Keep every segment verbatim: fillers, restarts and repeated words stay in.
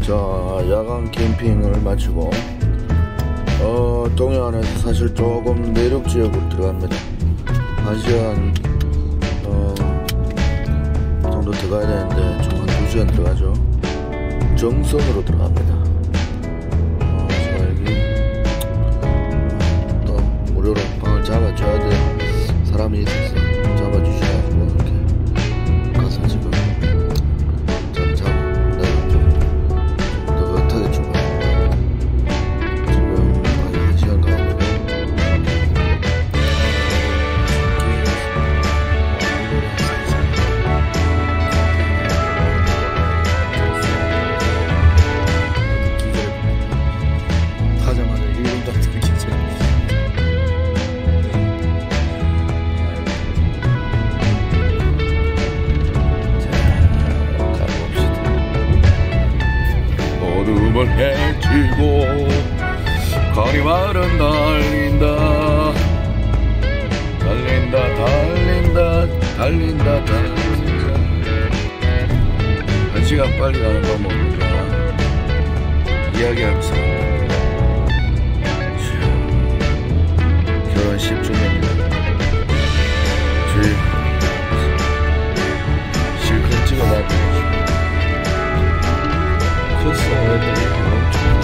자, 야간 캠핑을 마치고 어, 동해안에서 사실 조금 내륙 지역으로 들어갑니다. 한 시간 어, 정도 들어가야 되는데 좀 한 두 시간 들어가죠. 정선으로 들어갑니다. 어, 제가 여기 또 무료로 방을 잡아줘야 될 사람이 있어서 잡아주셔가지고 이렇게 가서 지금 잠 자고 내가 좀 느긋하게 출발합니다. 지금 거의 한 시간 가고 하자마자 일본 같은 게 진짜 얼음을 헤치고 가리말은 달린다 달린다 달린다 달린다 달린다. 한 시간 빨리 가는 방법입니다. 이야기하면서 결혼 십 주년이다. 저희 실컷 찍어놔도 컸어. 애들이 엄청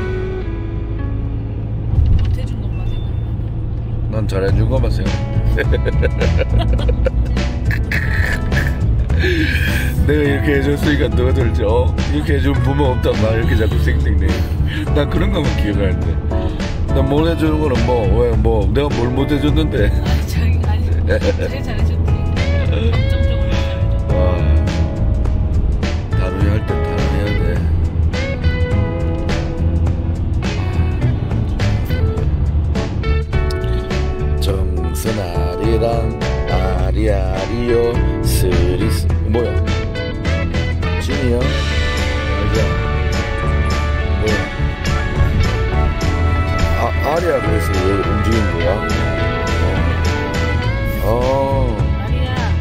못해준 것만 생각나. 난 잘해준 것만 생각해. 내가 이렇게 해줬으니까 너희들 저 이렇게 해준 부모 없단 말 이렇게 자꾸 쌩쌩내. 난 그런 것만 기억하는데 난 못 해주는 거는 뭐 왜 뭐 내가 뭘 못 해줬는데. 아니 자기 아니 되게 잘해줬지. 감정적으로 잘해줘. 와, 다루기 할 땐 다루해야 돼. 정선아리랑 아리아리요 스리스 뭐야? 진이야? 알자. 뭐야? 아, 아리아 그래서 얘 움직인 거야? 어. 어. 아리야.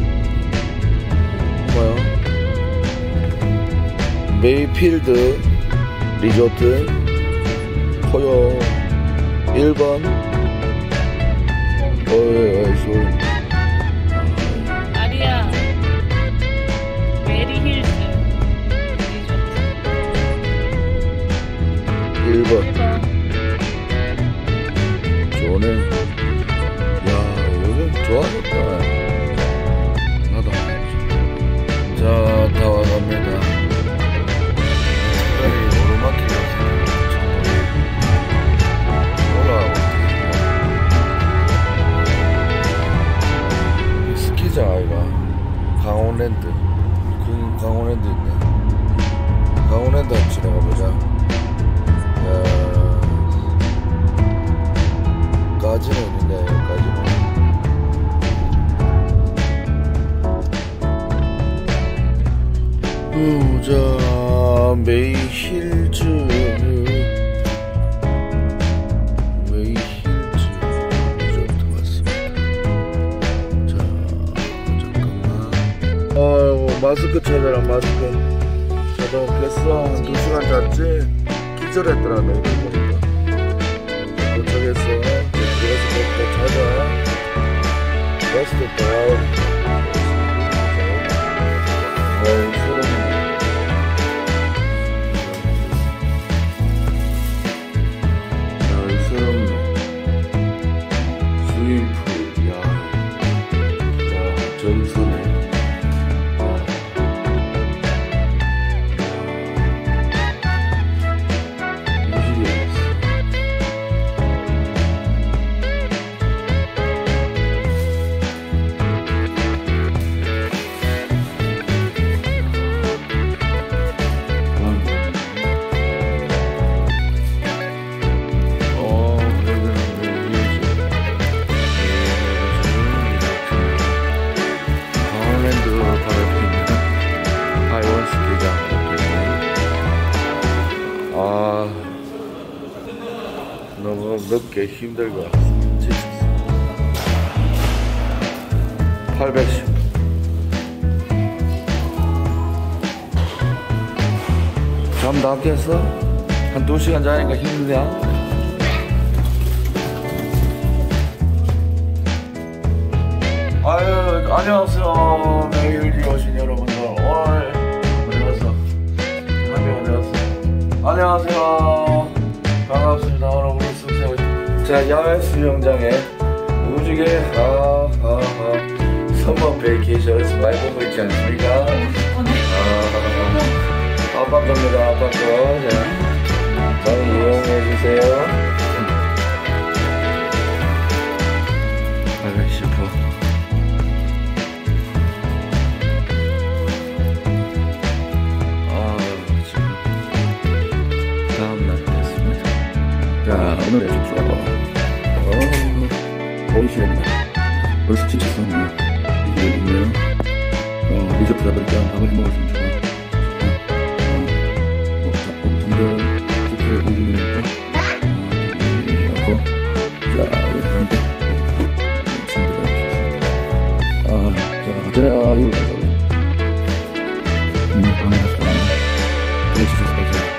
뭐야? 메이필드 리조트 포요 일 번. 어이 어이 소리. 아리야. 메리힐즈 리조트 일 번. 일 번. 좋네. 야, 요즘 좋아졌다. 나도. 자, 다 와갑니다. 특별히 오르막길이라서 올라가고. 스키장 아이가 강원랜드. 그 강원랜드 있네. 강원랜드 한번 지나가 보자. 야. 까지는 있네. 여기까지는. 자, 메이힐즈 메이힐즈 리조트 왔습니다. 자, 잠깐만. 아이고, 마스크 찾아라. 마스크. 자, 너 깼어? 한 두 시간 잤지? 기절했더라. 너 이거 보니까. 도착했어. 들어가서 먹고 자자. 버스 됐다. 어우, 소름이. 야, 소름이. 스위프, 야. 야, 정선해. 너무 늦게 힘들고 팔백십 잠 다 깼어? 한 두 시간 자니까 힘드냐? 아유, 안녕하세요. 매일 오신 여러분들. 오늘 어디 갔어? 한명 어디 갔어? 안녕하세요. 반갑습니다. 오늘 우리 숙소. 자, 야외 수영장에 무지개 하하하 서머 베이케이션 많이 보고 있지 않습니까? 아, 아빠 겁니다. 아빠 거. 자, 많이 이용해 주세요. 아이고 싶어. 아, 지금 다음날 됐습니다. 자, 오늘의 숙소가 어, 보이시겠나? 벌써 지쳤었네. 이게 있네요. 어, 리조트다 보니까 밥을 먹었으면 좋아. 어, 곰탕들 숙소에 움직이니까. 어, 자, 우리 한대. 아, 자, 자, 이거 가자. 음, 방에 갔어. 되게 지쳤어, 가자.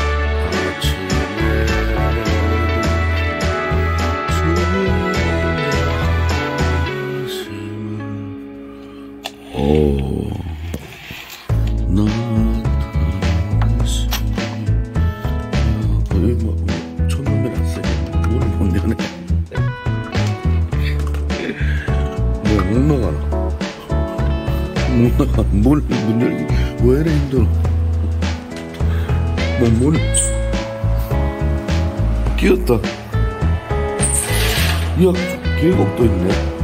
오, 나타나시. 어, 이거 뭐, 촌놈이 났어. 문을 못 여네. 뭐, 못 나가나? 못 나가. 문, 문 열기. 왜 이래 힘들어? 뭐, 문. 끼었다. 야, 계곡도 있네.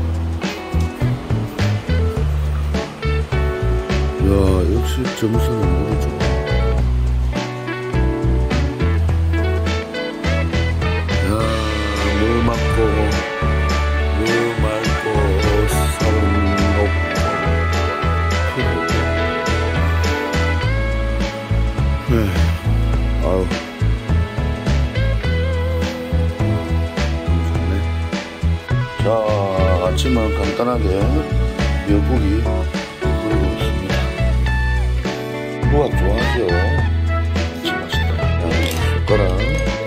야, 역시 점수는 물이 좋아. 야, 물 맑고, 물 맑고, 산 높고, 네, 아우. 좋네. 자, 아침은 간단하게 미역국이 호박 좋아하죠? 진짜 맛있다. 야, 숟가락.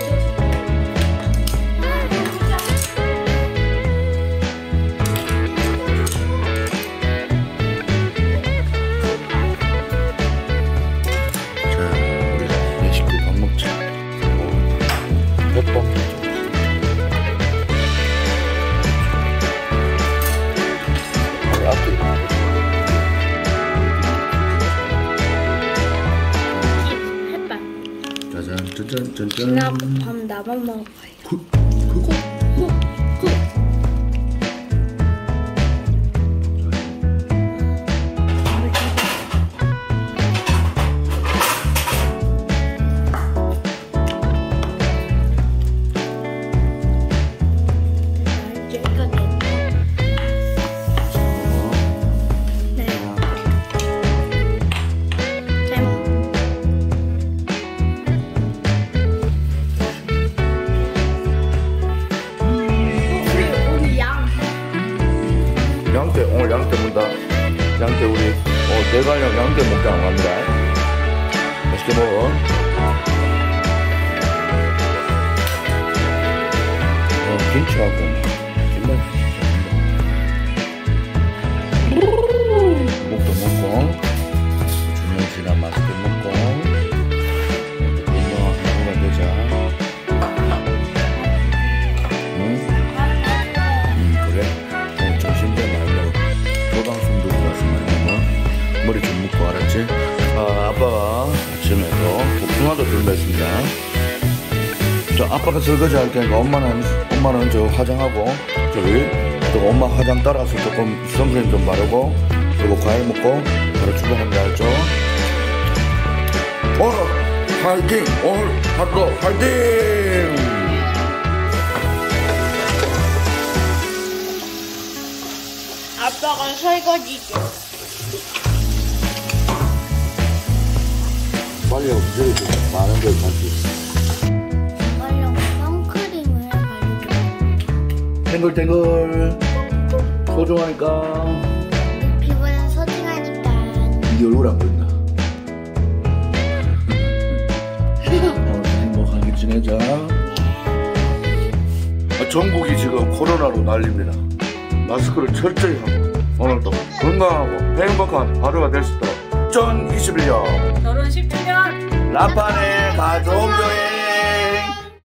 자, 우리 내 식구 밥 먹자. 햇밥 먹자. 우리 앞에. 짜잔, 짠, 짠. 나 밥 나만 먹어요. 구, 구, 구, 구, 구. 양떼, 오늘 양떼 문다. 양떼 우리 어, 대관령 양떼 목장 갑니다. 맛있게 먹어. 어, 김치하고 김만 목도 먹고 준영씨랑 맛있게 먹고 건강하게 되자. 응? 응, 그래? 어, 점심때 많이 먹어. 소방숨도 들어가서 많이 먹어. 머리 좀 묶고, 알았지? 아, 아빠가 아침에 또 복숭아도 준비했습니다. 저 아빠가 설거지 할 테니까 엄마는 엄마는 저 화장하고 저기 또 엄마 화장 따라서 조금 선크림 좀 바르고 그리고 과일 먹고 바로 출발합니다. 알죠? 오늘 화이팅! 오늘 하루도 화이팅! 아빠가 설거지 좀. 빨리 없애야지. 많은 걸 가지. 이걸로 선크림을 바르고. 탱글탱글 소중하니까. 내 피부는 소중하니까. 네 얼굴 안 보인다. 지내자. 아, 전국이 지금 코로나로 난립니다. 마스크를 철저히 하고 오늘도 건강하고 행복한 하루가 될 수 있도록 이천이십일 년 결혼 십 주년 라판의 가족여행